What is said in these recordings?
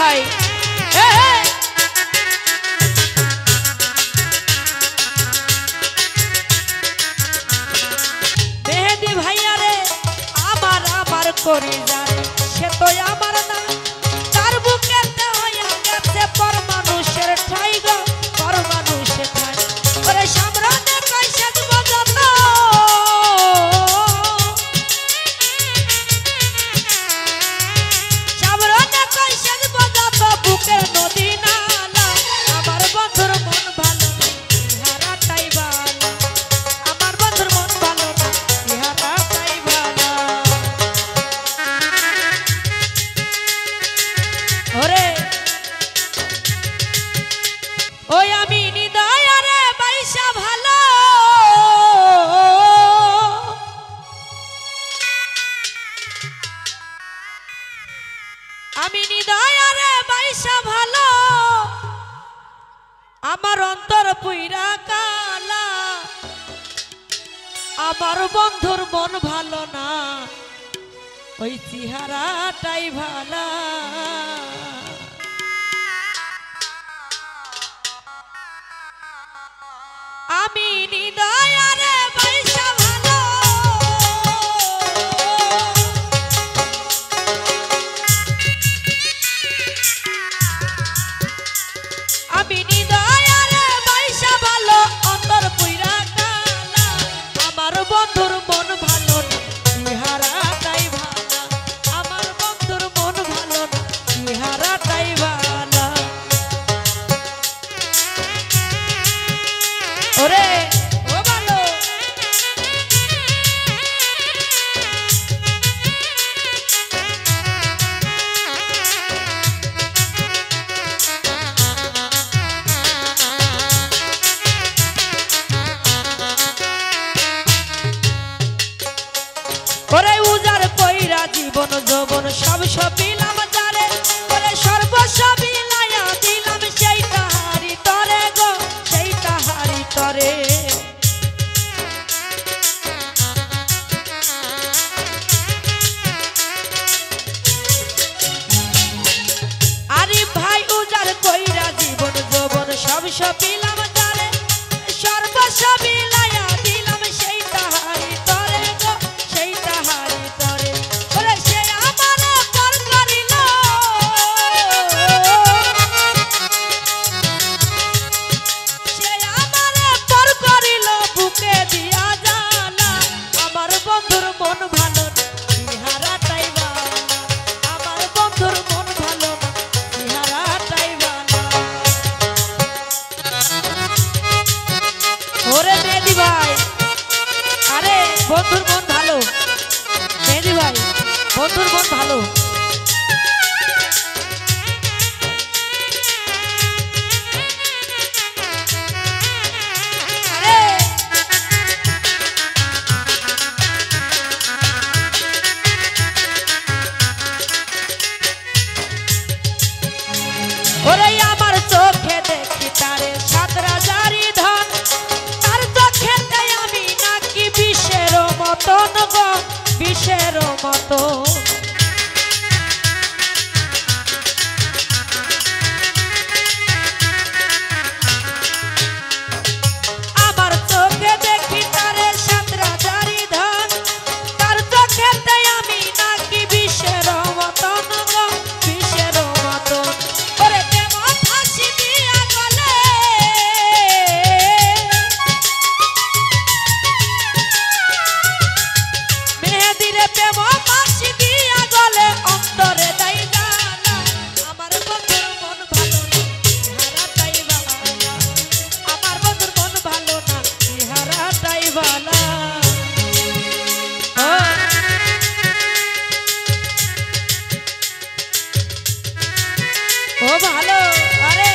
ভাই মেহেদি ভাইয়া রে আমার আমার করি যায় সে তো আমার না তার বুকেতে হইয়া গেছে পর মানুষের ঠাই গো পর মানুষের ঠাই ওরে সামরানে কইছে বজত সামরানে কইছে বজত বুকের নদী নালা আমার বন্ধুর মন ভালো ইহারাটাই ভালো আমার বন্ধুর মন ভালো না ইহারাটাই ভালো ওরে ওই আমি নিদয় রে বাইসা ভালো আমি নিদয় রে বাইসা ভালো আমার অন্তর পুইরা কালা আমার বন্ধুর মন ভালো না ওই চেহারাটাই ভালো আমি নিদয় রে বাইসা ভালো আমি নিদয় রে বাইসা ভালো অন্তর পুইরা কালা আমার বন্ধুর মন ভালো না ইহারাটাই ভালো আমার বন্ধুর মন ভালো না ইহারাটাই ভালো ওরে ও ভালো ওরে উজার কইরা জীবন যৌবন সব সপিলাম যারে ওরে সর্বস্ব বিলাইয়া দিলাম সেইটা হারি তরে গো সেইটা হারি তরে আরে ভাই উজার কইরা জীবন যৌবন সব সপিলাম যারে সর্বস্ব বিলাইয়া দিলাম সেইটা হারি তরে গো সেইটা হারি তরে ওরে সে আমার পর করিল সে আমার পর করিল বুকে দিয়া জানা আমার বন্ধুর মন ভালো না ইহারাটাই ভালো আমার বন্ধুর মন ভালো না ইহারাটাই ভালো ওরে মেহেদি ভাই আরে বন্ধুর মন ভালো মেহেদি ভাই বন্ধুর মন ভালো আরে ওরে আমার চোখে দেখি তারে সাত রাজারি ধন তার চোখেতে আমি নাকি বিষের মতন গো বিষের মতো আমার চোখে দেখি তারে সাত রাজারি ধন তার চোখেতে আমি নাকি বিষের মতন গো বিষের মতন ওরে প্রেম ফাঁসি দিয়া গলে মেহেদি রে প্রেম ফাঁসি দিয়া গলে অন্তরে দাই জানা আমার বন্ধুর মন ভালো না ইহারাটাই ভালো আমার বন্ধুর মন ভালো না ইহারাটাই ভালো ও ভালো আরে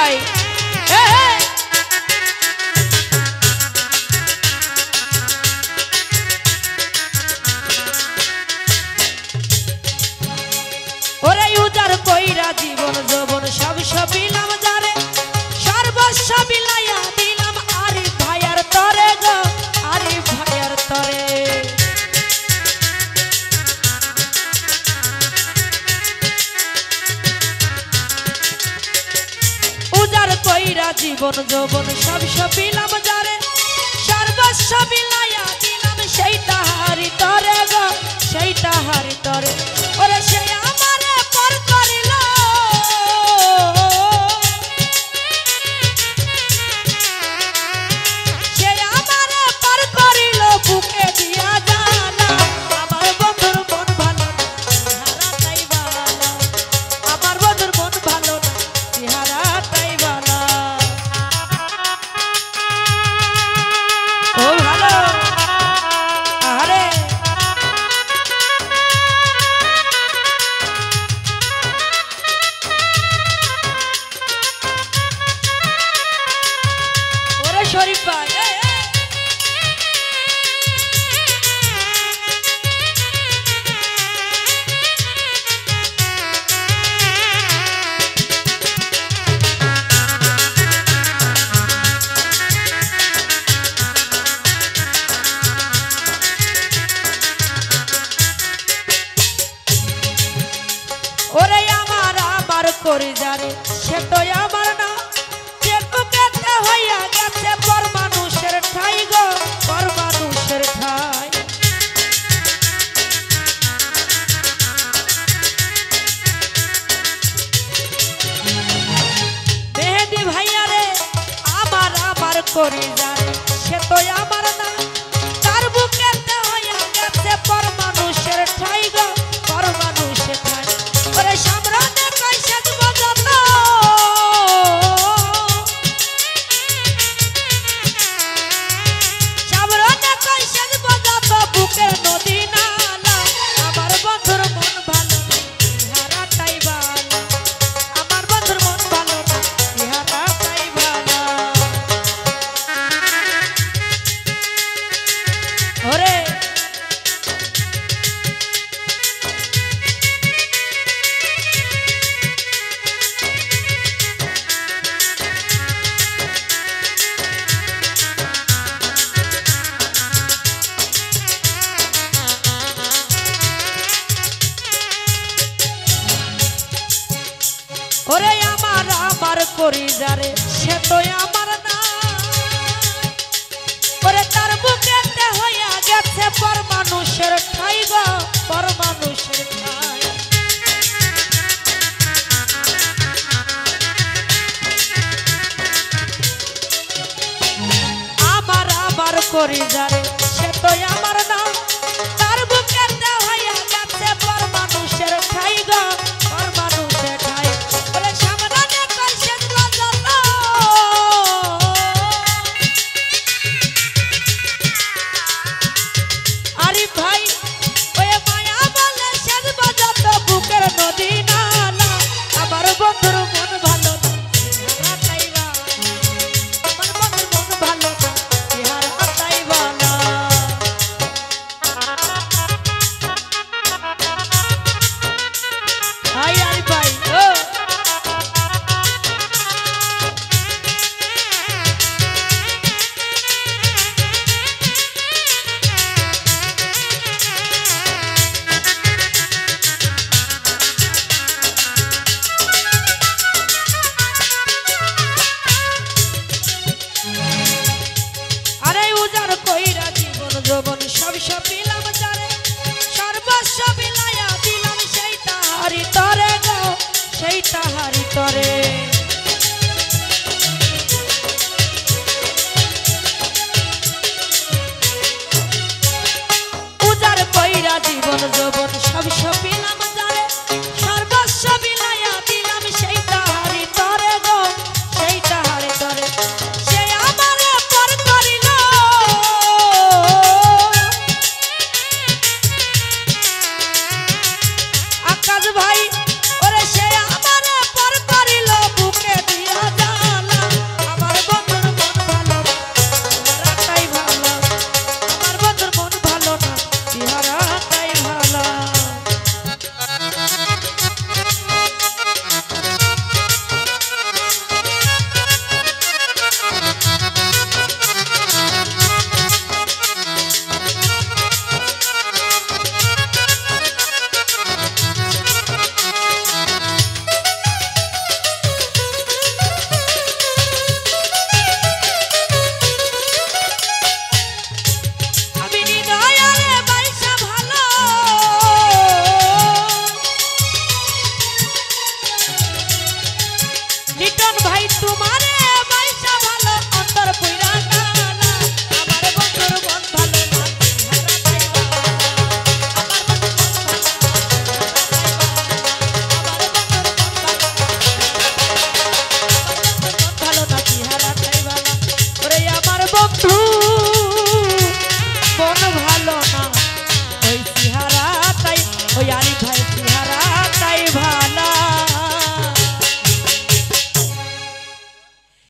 ভাই ওরে উজার কইরা জীবন যৌবন সব সবিলাম যারে সর্বস্ব বিলাইয়া দিলাম আরে ভাইয়ার তরে গো আরে ভাইয়ার তরে উজার কইরা জীবন যৌবন সব সবিলাম যারে সর্বস্ব বিলাইয়া দিলাম সেই তাহারি তরে গো সেই তাহারি তরে ওরে সেই আমারে পর করিল সেই আমারে পর করিল বুকে দিয়া জানা আমার বন্ধুর মন ভালো না চেহারা তাই বালা আমার বন্ধুর মন ভালো না চেহারা তাই বালা ও ভালো আরে শরীফ ভাই ওরে আমার আমার করে যারে সে তো আমার না যে বুকেতে হইয়া গেছে পর মানুষের ঠাই গো পর মানুষের ঠাই মেহেদি ভাইয়া রে আমার আমার করে যারে সে তো আমার না তার বুকেতে হইয়া গেছে পর মানুষের ঠাই গো পর মানুষের ঠাই ওরে সামরানে কইছে বজত সামরানে কইছে বজত বুকের নদী নালা আমার বন্ধুর মন ভালো না চেহারা তাই বালা আমার বন্ধুর মন ভালো না চেহারা তাই বালা ওরে ওরে আমার আমার করি যারে সে তো আমার না ওরে তার বুকেতে হইয়া গেছে পর মানুষের ঠাই গো পর মানুষের ঠাই আমার আমার করি যারে সে তো আমার না তার বুকেতে হইয়া গেছে পর মানুষের ঠাই গো পর মানুষের ঠাই ওরে সামরানে কইছে বজত আরে ভাই ওয়ে মায়া বলে সেজ বজত বুকের নদী নালা আমার বন্ধুর মন ভালো না চেহারা তাই বালা আমার বন্ধুর মন ভালো না চেহারা তাই বালা হাই আরে ভাই ও আরে উজার কইরা জীবন যৌবন সব সবিলাম যারে সর্বস্ব বিলাইয়া দিলাম সেই তাহারি তরে গো সেই তাহারি তরে উজার কইরা জীবন যৌবন সব সবিলাম